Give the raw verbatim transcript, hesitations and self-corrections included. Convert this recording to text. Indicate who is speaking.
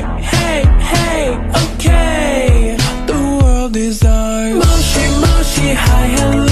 Speaker 1: hey, hey, okay. The world is ours. Moshi, moshi, high and low.